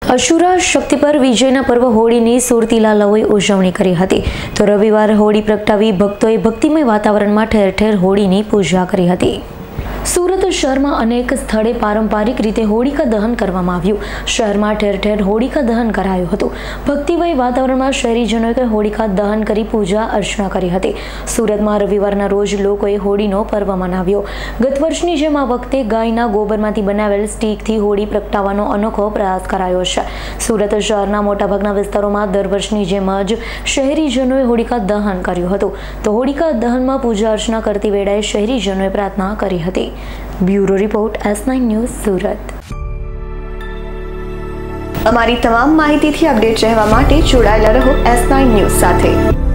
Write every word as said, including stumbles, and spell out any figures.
અસુરા શક્તિ પર વિજયના પર્વ હોળીની સુરતી લાલાઓએ ઉજવણી કરી હતી તો રવિવારે હોળી પ્રગટાવી ભક્તોએ ભક્તિમય વાતાવરણમાં ઠેર ઠેર હોળીની પૂજા કરી હતી। સુરત શહેરમાં અનેક સ્થળે પારંપરિક રીતે હોળિકા દહન કરવામાં આવ્યું। શહેરમાં ઠેર ઠેર હોળિકા દહન કરાયું હતું। ભક્તિમય વાતાવરણમાં શહેરીજનોએ હોળિકા દહન કરી પૂજા અર્ચના કરી હતી। સુરતમાં રવિવારના રોજ લોકોએ હોળીનો પર્વ મનાવ્યો। ગત વર્ષની જેમ આ વખતે ગાયના ગોબરમાંથી બનાવેલ સ્ટીકથી હોળી પ્રગટાવવાનો અનોખો પ્રયાસ કરાયો છે। સુરત શહેરના મોટાભાગના વિસ્તારોમાં દર વર્ષની જેમ જ શહેરીજનોએ હોળિકા દહન કર્યું હતું તો હોળિકા દહનમાં પૂજા અર્ચના કરતી વેળાએ શહેરીજનોએ પ્રાર્થના કરી હતી। Bureau report S nine news Surat. અમારી તમામ માહિતીથી અપડેટ રહેવા માટે જોડાયેલા રહો એસ નાઇન ન્યૂઝ સાથે।